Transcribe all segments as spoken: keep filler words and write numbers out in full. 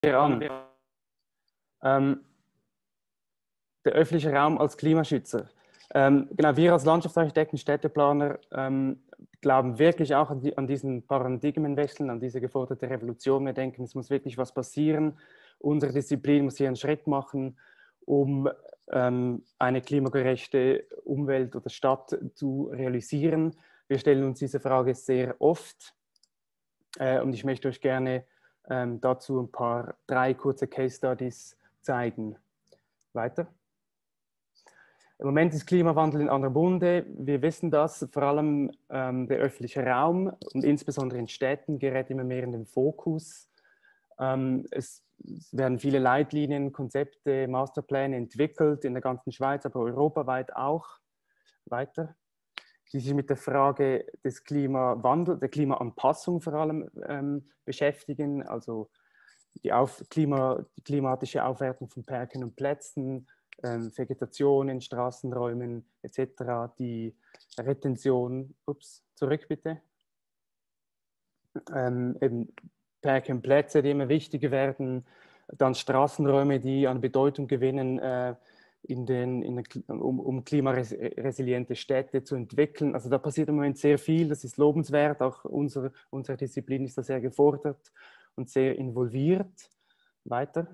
an. Ähm, der öffentliche Raum als Klimaschützer. Ähm, genau, wir als Landschaftsarchitekten, Städteplaner ähm, glauben wirklich auch an, die, an diesen Paradigmenwechsel, an diese geforderte Revolution. Wir denken, es muss wirklich was passieren. Unsere Disziplin muss hier einen Schritt machen, um ähm, eine klimagerechte Umwelt oder Stadt zu realisieren. Wir stellen uns diese Frage sehr oft äh, und ich möchte euch gerne ähm, dazu ein paar, drei kurze Case Studies zeigen. Weiter. Im Moment ist Klimawandel in aller Munde. Wir wissen das, vor allem ähm, der öffentliche Raum und insbesondere in Städten gerät immer mehr in den Fokus. Ähm, es, es werden viele Leitlinien, Konzepte, Masterpläne entwickelt, in der ganzen Schweiz, aber europaweit auch. Weiter. Die sich mit der Frage des Klimawandels, der Klimaanpassung vor allem ähm, beschäftigen, also die, Auf Klima, die klimatische Aufwertung von Parken und Plätzen, ähm, Vegetation in Straßenräumen et cetera, die Retention, ups, zurück bitte, ähm, eben Parken und Plätze, die immer wichtiger werden, dann Straßenräume, die an Bedeutung gewinnen, äh, in den, in den, um, um klimaresiliente Städte zu entwickeln. Also da passiert im Moment sehr viel, das ist lobenswert, auch unsere, unsere Disziplin ist da sehr gefordert und sehr involviert. Weiter.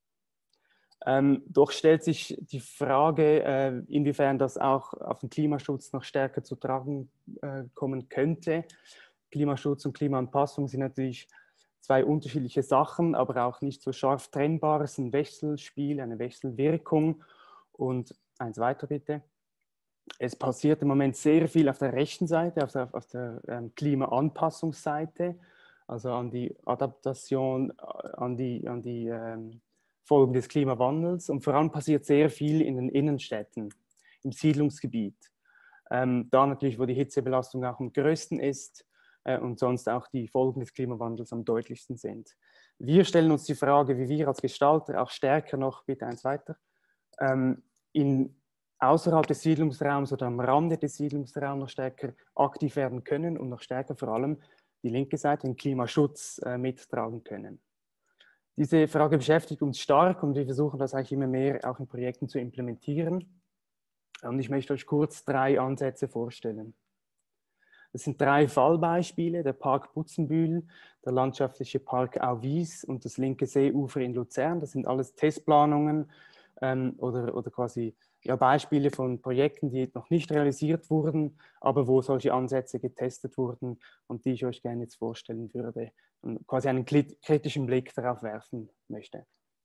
Ähm, doch stellt sich die Frage, äh, inwiefern das auch auf den Klimaschutz noch stärker zu tragen äh, kommen könnte. Klimaschutz und Klimaanpassung sind natürlich zwei unterschiedliche Sachen, aber auch nicht so scharf trennbar. Es ist ein Wechselspiel, eine Wechselwirkung. Und eins weiter bitte. Es passiert im Moment sehr viel auf der rechten Seite, auf der, auf der ähm, Klimaanpassungsseite, also an die Adaptation, an die, an die ähm, Folgen des Klimawandels. Und vor allem passiert sehr viel in den Innenstädten, im Siedlungsgebiet. Ähm, da natürlich, wo die Hitzebelastung auch am größten ist äh, und sonst auch die Folgen des Klimawandels am deutlichsten sind. Wir stellen uns die Frage, wie wir als Gestalter auch stärker noch, bitte eins weiter, ähm, in, außerhalb des Siedlungsraums oder am Rande des Siedlungsraums noch stärker aktiv werden können und noch stärker vor allem die linke Seite, den Klimaschutz äh, mittragen können. Diese Frage beschäftigt uns stark und wir versuchen das eigentlich immer mehr auch in Projekten zu implementieren. Und ich möchte euch kurz drei Ansätze vorstellen. Das sind drei Fallbeispiele, der Park Butzenbühl, der landschaftliche Park Auwies und das linke Seeufer in Luzern. Das sind alles Testplanungen ähm, oder, oder quasi ja, Beispiele von Projekten, die noch nicht realisiert wurden, aber wo solche Ansätze getestet wurden und die ich euch gerne jetzt vorstellen würde und quasi einen kritischen Blick darauf werfen möchte.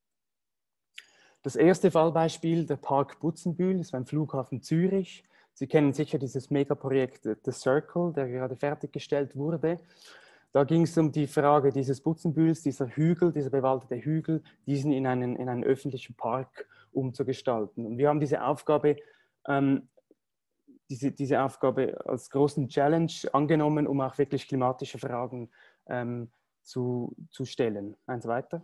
Das erste Fallbeispiel, der Park Butzenbühl, ist beim Flughafen Zürich. Sie kennen sicher dieses Megaprojekt The Circle, der gerade fertiggestellt wurde. Da ging es um die Frage dieses Butzenbühls, dieser Hügel, dieser bewaldete Hügel, diesen in einen, in einen öffentlichen Park umzugestalten. Und wir haben diese Aufgabe, ähm, diese, diese Aufgabe als großen Challenge angenommen, um auch wirklich klimatische Fragen ähm, zu, zu stellen. Eins weiter.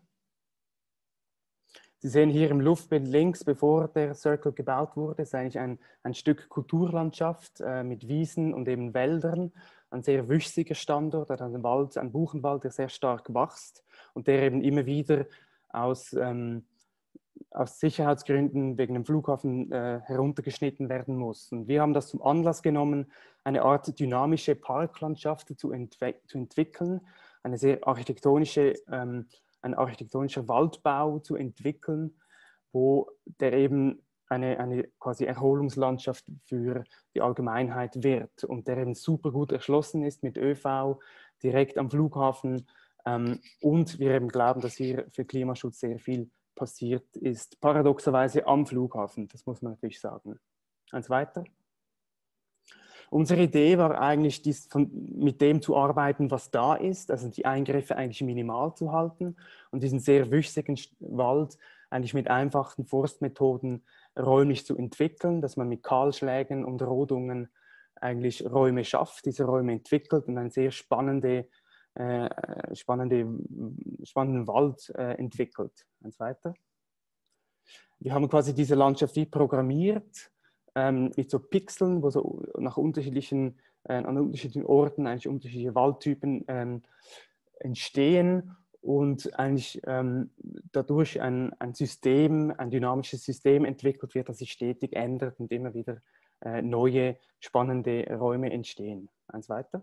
Sie sehen hier im Luftbild links, bevor der Circle gebaut wurde, ist eigentlich ein, ein Stück Kulturlandschaft äh, mit Wiesen und eben Wäldern. Ein sehr wüchsiger Standort, ein Wald, ein Buchenwald, der sehr stark wächst und der eben immer wieder aus, ähm, aus Sicherheitsgründen wegen dem Flughafen äh, heruntergeschnitten werden muss. Und wir haben das zum Anlass genommen, eine Art dynamische Parklandschaft zu, entwe zu entwickeln, eine sehr architektonische ähm, ein architektonischer Waldbau zu entwickeln, wo der eben eine, eine quasi Erholungslandschaft für die Allgemeinheit wird und der eben super gut erschlossen ist mit ÖV, direkt am Flughafen ähm, und wir eben glauben, dass hier für Klimaschutz sehr viel passiert ist, paradoxerweise am Flughafen, das muss man natürlich sagen. Eins weiter. Unsere Idee war eigentlich, dies von, mit dem zu arbeiten, was da ist, also die Eingriffe eigentlich minimal zu halten und diesen sehr wüchsigen Wald eigentlich mit einfachen Forstmethoden räumlich zu entwickeln, dass man mit Kahlschlägen und Rodungen eigentlich Räume schafft, diese Räume entwickelt und einen sehr spannende, äh, spannende, spannenden Wald äh, entwickelt. Eins weiter. Wir haben quasi diese Landschaft wie programmiert, ähm, mit so Pixeln, wo so nach unterschiedlichen, äh, an unterschiedlichen Orten eigentlich unterschiedliche Waldtypen ähm, entstehen und eigentlich ähm, dadurch ein, ein System, ein dynamisches System entwickelt wird, das sich stetig ändert und immer wieder äh, neue, spannende Räume entstehen. Eins weiter.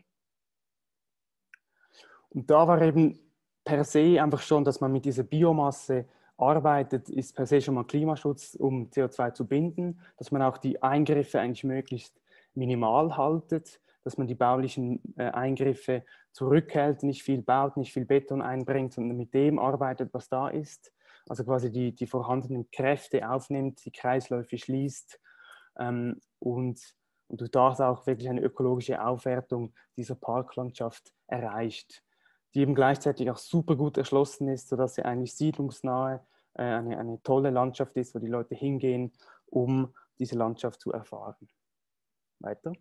Und da war eben per se einfach schon, dass man mit dieser Biomasse arbeitet, ist per se schon mal Klimaschutz, um C O zwei zu binden, dass man auch die Eingriffe eigentlich möglichst minimal haltet, dass man die baulichen äh, Eingriffe zurückhält, nicht viel baut, nicht viel Beton einbringt, sondern mit dem arbeitet, was da ist. Also quasi die, die vorhandenen Kräfte aufnimmt, die Kreisläufe schließt ähm, und, und durch das auch wirklich eine ökologische Aufwertung dieser Parklandschaft erreicht, die eben gleichzeitig auch super gut erschlossen ist, sodass sie eigentlich siedlungsnahe äh, eine, eine tolle Landschaft ist, wo die Leute hingehen, um diese Landschaft zu erfahren. Weiter.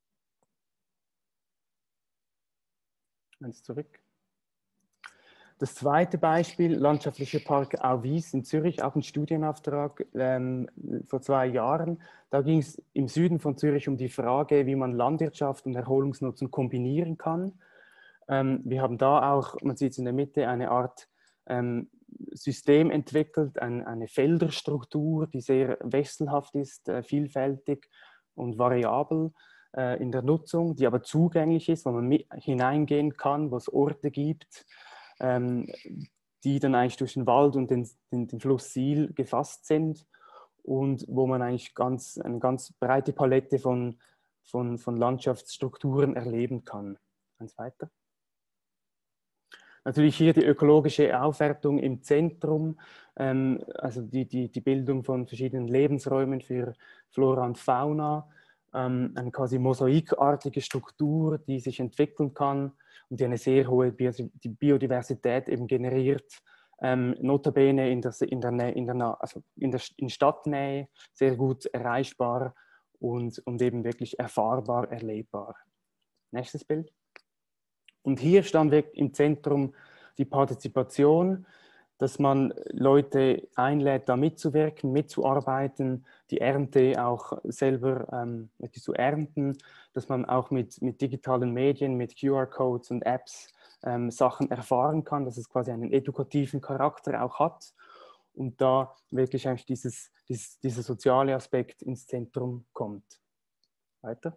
Eins zurück. Das zweite Beispiel, Landschaftlicher Park Auwies in Zürich, auch ein Studienauftrag ähm, vor zwei Jahren. Da ging es im Süden von Zürich um die Frage, wie man Landwirtschaft und Erholungsnutzung kombinieren kann. Ähm, wir haben da auch, man sieht es in der Mitte, eine Art ähm, System entwickelt, ein, eine Felderstruktur, die sehr wechselhaft ist, äh, vielfältig und variabel äh, in der Nutzung, die aber zugänglich ist, wo man mit hineingehen kann, wo es Orte gibt, ähm, die dann eigentlich durch den Wald und den, den, den Fluss Sihl gefasst sind und wo man eigentlich ganz, eine ganz breite Palette von, von, von Landschaftsstrukturen erleben kann. Eins weiter. Natürlich hier die ökologische Aufwertung im Zentrum, ähm, also die, die, die Bildung von verschiedenen Lebensräumen für Flora und Fauna, ähm, eine quasi mosaikartige Struktur, die sich entwickeln kann und die eine sehr hohe Biodiversität eben generiert, ähm, notabene in der, in, der, in, der, also in der in Stadtnähe, sehr gut erreichbar und, und eben wirklich erfahrbar, erlebbar. Nächstes Bild. Und hier stand im Zentrum die Partizipation, dass man Leute einlädt, da mitzuwirken, mitzuarbeiten, die Ernte auch selber ähm, zu ernten, dass man auch mit, mit digitalen Medien, mit Q R-Codes und Apps ähm, Sachen erfahren kann, dass es quasi einen edukativen Charakter auch hat und da wirklich eigentlich dieses, dieses, dieser soziale Aspekt ins Zentrum kommt. Weiter.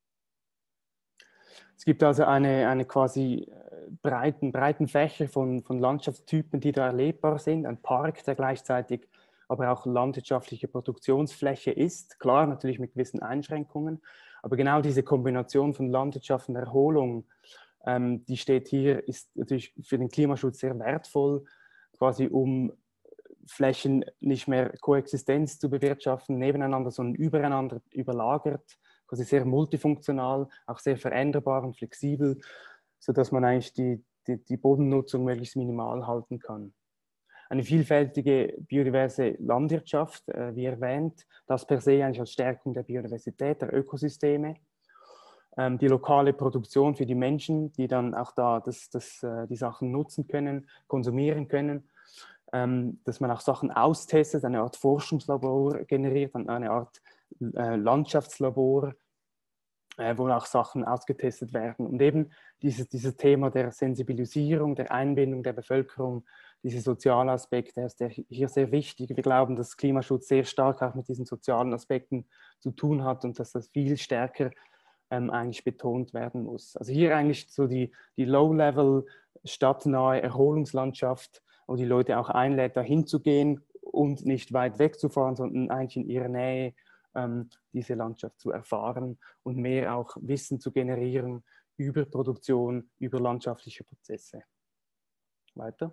Es gibt also eine, eine quasi breiten, breiten Fächer von, von Landschaftstypen, die da erlebbar sind. Ein Park, der gleichzeitig aber auch landwirtschaftliche Produktionsfläche ist. Klar, natürlich mit gewissen Einschränkungen. Aber genau diese Kombination von Landwirtschaft und Erholung, ähm, die steht hier, ist natürlich für den Klimaschutz sehr wertvoll, quasi um Flächen nicht mehr Koexistenz zu bewirtschaften, nebeneinander, sondern übereinander überlagert, quasi sehr multifunktional, auch sehr veränderbar und flexibel, sodass man eigentlich die, die, die Bodennutzung möglichst minimal halten kann. Eine vielfältige biodiverse Landwirtschaft, äh, wie erwähnt, das per se eigentlich als Stärkung der Biodiversität, der Ökosysteme. Ähm, die lokale Produktion für die Menschen, die dann auch da das, das, äh, die Sachen nutzen können, konsumieren können. Ähm, dass man auch Sachen austestet, eine Art Forschungslabor generiert, eine Art äh, Landschaftslabor, äh, wo auch Sachen ausgetestet werden. Und eben dieses, dieses Thema der Sensibilisierung, der Einbindung der Bevölkerung, diese soziale Aspekt, der ist der hier sehr wichtig. Wir glauben, dass Klimaschutz sehr stark auch mit diesen sozialen Aspekten zu tun hat und dass das viel stärker ähm, eigentlich betont werden muss. Also hier eigentlich so die, die Low-Level stadtnahe Erholungslandschaft, wo die Leute auch einlädt, dahin zu gehen und nicht weit wegzufahren, sondern eigentlich in ihrer Nähe ähm, diese Landschaft zu erfahren und mehr auch Wissen zu generieren über Produktion, über landschaftliche Prozesse. Weiter.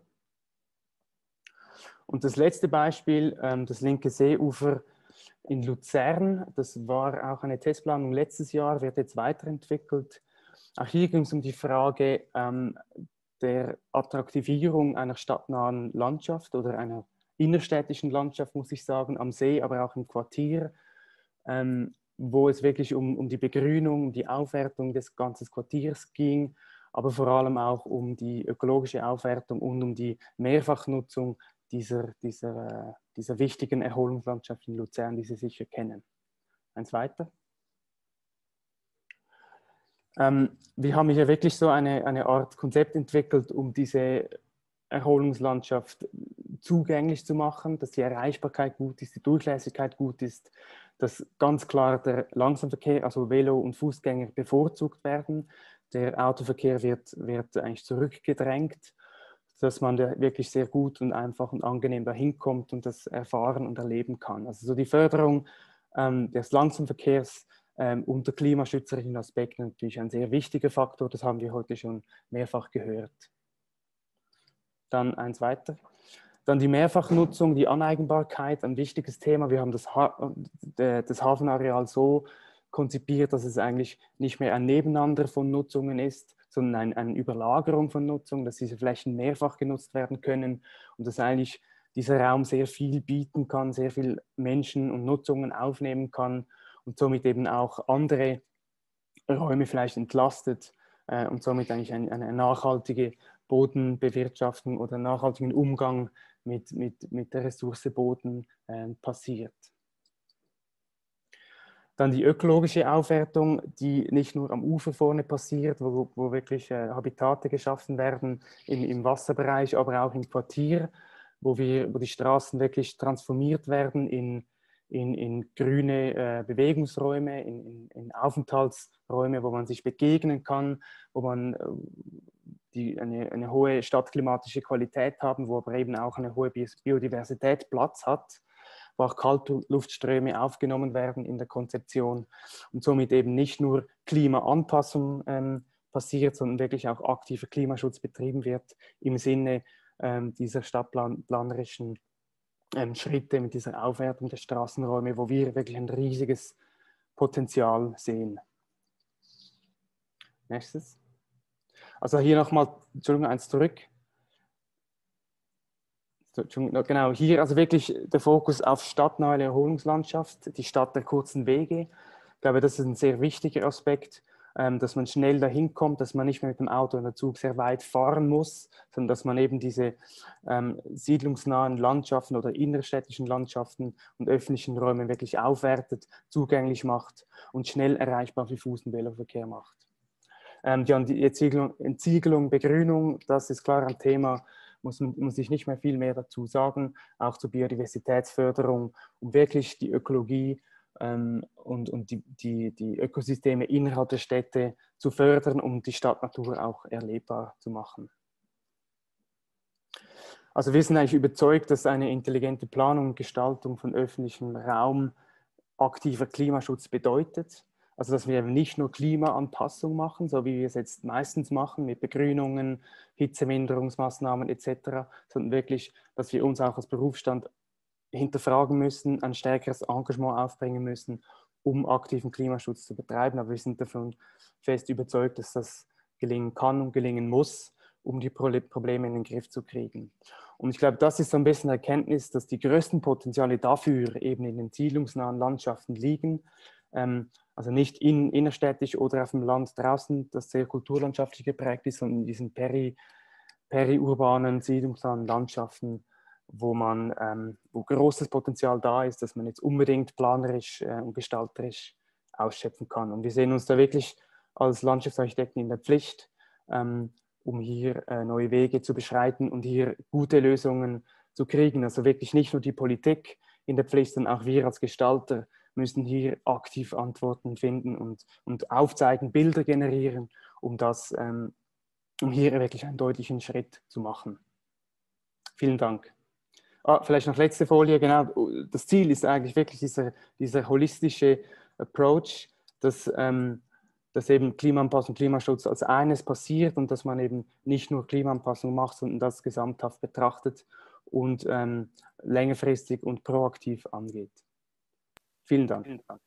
Und das letzte Beispiel, ähm, das linke Seeufer in Luzern, das war auch eine Testplanung letztes Jahr, wird jetzt weiterentwickelt. Auch hier ging es um die Frage ähm, der Attraktivierung einer stadtnahen Landschaft oder einer innerstädtischen Landschaft, muss ich sagen, am See, aber auch im Quartier, ähm, wo es wirklich um, um die Begrünung, um die Aufwertung des ganzen Quartiers ging, aber vor allem auch um die ökologische Aufwertung und um die Mehrfachnutzung dieser, dieser, dieser wichtigen Erholungslandschaft in Luzern, die Sie sicher kennen. Eins weiter. Ähm, wir haben hier wirklich so eine, eine Art Konzept entwickelt, um diese Erholungslandschaft zugänglich zu machen, dass die Erreichbarkeit gut ist, die Durchlässigkeit gut ist, dass ganz klar der Langsamverkehr, also Velo und Fußgänger bevorzugt werden. Der Autoverkehr wird, wird eigentlich zurückgedrängt, dass man da wirklich sehr gut und einfach und angenehm dahin kommt und das erfahren und erleben kann. Also so die Förderung ähm, des Langsamverkehrs ähm, unter klimaschützerischen Aspekten natürlich ein sehr wichtiger Faktor. Das haben wir heute schon mehrfach gehört. Dann eins weiter. Dann die Mehrfachnutzung, die Aneigenbarkeit, ein wichtiges Thema. Wir haben das, ha das Hafenareal so konzipiert, dass es eigentlich nicht mehr ein Nebeneinander von Nutzungen ist, sondern ein, eine Überlagerung von Nutzung, dass diese Flächen mehrfach genutzt werden können und dass eigentlich dieser Raum sehr viel bieten kann, sehr viel Menschen und Nutzungen aufnehmen kann und somit eben auch andere Räume vielleicht entlastet äh, und somit eigentlich eine, eine nachhaltige Bodenbewirtschaftung oder nachhaltigen Umgang mit, mit, mit der Ressource Boden äh, passiert. Dann die ökologische Aufwertung, die nicht nur am Ufer vorne passiert, wo, wo wirklich äh, Habitate geschaffen werden im, im Wasserbereich, aber auch im Quartier, wo, wir, wo die Straßen wirklich transformiert werden in, in, in grüne äh, Bewegungsräume, in, in, in Aufenthaltsräume, wo man sich begegnen kann, wo man äh, die eine, eine hohe stadtklimatische Qualität haben, wo aber eben auch eine hohe Biodiversität Platz hat, wo auch Kaltluftströme aufgenommen werden in der Konzeption und somit eben nicht nur Klimaanpassung ähm, passiert, sondern wirklich auch aktiver Klimaschutz betrieben wird im Sinne ähm, dieser stadtplanerischen ähm, Schritte mit dieser Aufwertung der Straßenräume, wo wir wirklich ein riesiges Potenzial sehen. Nächstes. Also hier nochmal, Entschuldigung, eins zurück. Genau, hier also wirklich der Fokus auf stadtnahe Erholungslandschaft, die Stadt der kurzen Wege. Ich glaube, das ist ein sehr wichtiger Aspekt, dass man schnell dahin kommt, dass man nicht mehr mit dem Auto oder Zug sehr weit fahren muss, sondern dass man eben diese ähm, siedlungsnahen Landschaften oder innerstädtischen Landschaften und öffentlichen Räume wirklich aufwertet, zugänglich macht und schnell erreichbar für Fuß- und Veloverkehr macht. Ähm, die Entsiegelung, Entsiegelung, Begrünung, das ist klar ein Thema, muss, muss ich nicht mehr viel mehr dazu sagen, auch zur Biodiversitätsförderung, um wirklich die Ökologie ähm, und, und die, die, die Ökosysteme innerhalb der Städte zu fördern, um die Stadtnatur auch erlebbar zu machen. Also wir sind eigentlich überzeugt, dass eine intelligente Planung und Gestaltung von öffentlichem Raum aktiver Klimaschutz bedeutet. Also dass wir eben nicht nur Klimaanpassung machen, so wie wir es jetzt meistens machen mit Begrünungen, Hitzeminderungsmaßnahmen et cetera, sondern wirklich, dass wir uns auch als Berufsstand hinterfragen müssen, ein stärkeres Engagement aufbringen müssen, um aktiven Klimaschutz zu betreiben. Aber wir sind davon fest überzeugt, dass das gelingen kann und gelingen muss, um die Probleme in den Griff zu kriegen. Und ich glaube, das ist so ein bisschen eine Erkenntnis, dass die größten Potenziale dafür eben in den siedlungsnahen Landschaften liegen. Ähm, also nicht in, innerstädtisch oder auf dem Land draußen, das sehr kulturlandschaftlich geprägt ist, sondern in diesen peri, periurbanen, siedlungsnahen Landschaften, wo, man, ähm, wo großes Potenzial da ist, dass man jetzt unbedingt planerisch äh, und gestalterisch ausschöpfen kann. Und wir sehen uns da wirklich als Landschaftsarchitekten in der Pflicht, ähm, um hier äh, neue Wege zu beschreiten und hier gute Lösungen zu kriegen. Also wirklich nicht nur die Politik in der Pflicht, sondern auch wir als Gestalter müssen hier aktiv Antworten finden und, und aufzeigen, Bilder generieren, um, das, ähm, um hier wirklich einen deutlichen Schritt zu machen. Vielen Dank. Ah, vielleicht noch letzte Folie, genau. Das Ziel ist eigentlich wirklich dieser, dieser holistische Approach, dass, ähm, dass eben Klimaanpassung, Klimaschutz als eines passiert und dass man eben nicht nur Klimaanpassung macht, sondern das gesamthaft betrachtet und ähm, längerfristig und proaktiv angeht. Vielen Dank.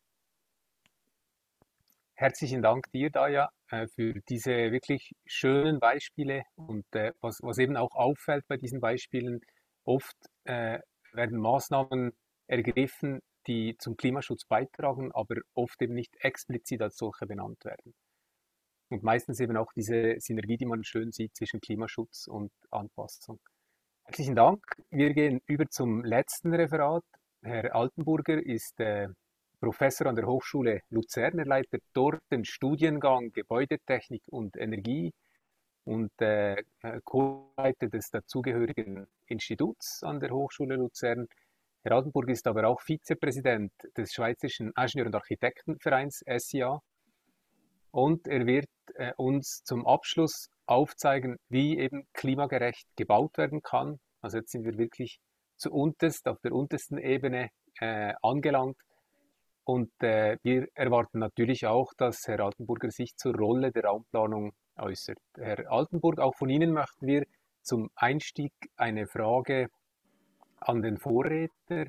Herzlichen Dank dir, Daya, für diese wirklich schönen Beispiele und was, was eben auch auffällt bei diesen Beispielen, oft äh, werden Maßnahmen ergriffen, die zum Klimaschutz beitragen, aber oft eben nicht explizit als solche benannt werden. Und meistens eben auch diese Synergie, die man schön sieht zwischen Klimaschutz und Anpassung. Herzlichen Dank. Wir gehen über zum letzten Referat. Herr Altenburger ist äh, Professor an der Hochschule Luzern. Er leitet dort den Studiengang Gebäudetechnik und Energie und äh, Co-Leiter des dazugehörigen Instituts an der Hochschule Luzern. Herr Altenburg ist aber auch Vizepräsident des Schweizerischen Ingenieur- und Architektenvereins S I A und er wird äh, uns zum Abschluss aufzeigen, wie eben klimagerecht gebaut werden kann. Also jetzt sind wir wirklich zu unterst, auf der untersten Ebene äh, angelangt. Und äh, wir erwarten natürlich auch, dass Herr Altenburger sich zur Rolle der Raumplanung äußert. Herr Altenburg, auch von Ihnen möchten wir zum Einstieg eine Frage an den Vorredner.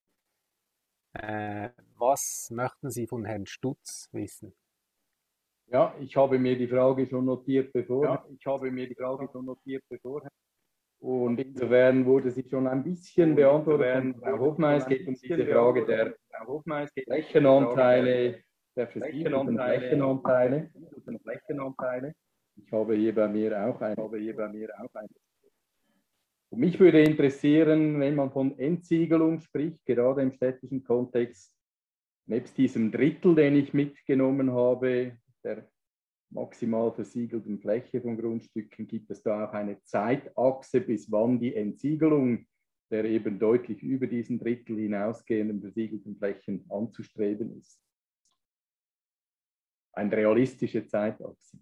Äh, was möchten Sie von Herrn Stutz wissen? Ja, ich habe mir die Frage schon notiert bevor. Ja, ich habe mir die Frage schon notiert bevor. Und insofern wurde sie schon ein bisschen beantwortet von Frau Hofmeier. Es geht um diese Frage der Flächenanteile, der versiegelten Flächenanteile. Ich habe hier bei mir auch ein. Und mich würde interessieren, wenn man von Entsiegelung spricht, gerade im städtischen Kontext, nebst diesem Drittel, den ich mitgenommen habe, der maximal versiegelten Fläche von Grundstücken, gibt es da auch eine Zeitachse, bis wann die Entsiegelung der eben deutlich über diesen Drittel hinausgehenden versiegelten Flächen anzustreben ist. Eine realistische Zeitachse.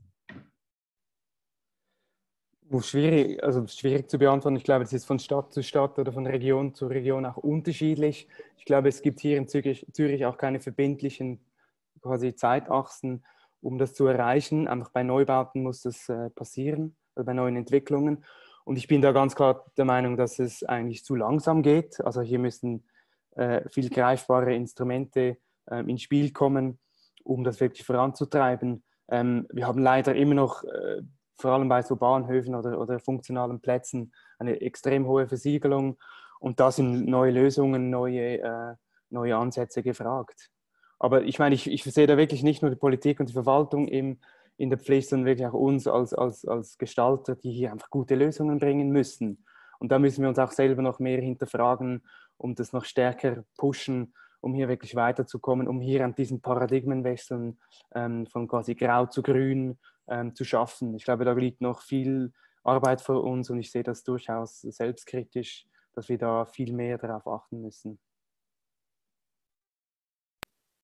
Schwierig, also schwierig zu beantworten. Ich glaube, es ist von Stadt zu Stadt oder von Region zu Region auch unterschiedlich. Ich glaube, es gibt hier in Zürich, Zürich auch keine verbindlichen quasi Zeitachsen, um das zu erreichen. Einfach bei Neubauten muss das äh, passieren, also bei neuen Entwicklungen. Und ich bin da ganz klar der Meinung, dass es eigentlich zu langsam geht. Also hier müssen äh, viel greifbare Instrumente äh, ins Spiel kommen, um das wirklich voranzutreiben. Ähm, wir haben leider immer noch, äh, vor allem bei so Bahnhöfen oder, oder funktionalen Plätzen, eine extrem hohe Versiegelung. Und da sind neue Lösungen, neue, äh, neue Ansätze gefragt. Aber ich meine, ich, ich sehe da wirklich nicht nur die Politik und die Verwaltung im, in der Pflicht, sondern wirklich auch uns als, als, als Gestalter, die hier einfach gute Lösungen bringen müssen. Und da müssen wir uns auch selber noch mehr hinterfragen, um das noch stärker pushen, um hier wirklich weiterzukommen, um hier an diesen Paradigmenwechseln ähm, von quasi grau zu grün ähm, zu schaffen. Ich glaube, da liegt noch viel Arbeit vor uns und ich sehe das durchaus selbstkritisch, dass wir da viel mehr darauf achten müssen.